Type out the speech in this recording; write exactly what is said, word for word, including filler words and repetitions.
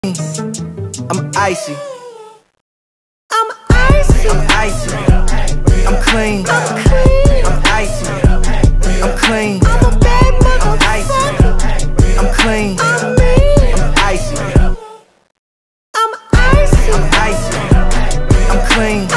I'm icy. I'm icy. I'm icy. I'm clean. I'm clean. I'm icy. I'm clean. I'm a bad I'm icy. motherfucker. I'm clean. I'm mean. I'm icy. I'm icy. I'm icy. I'm clean.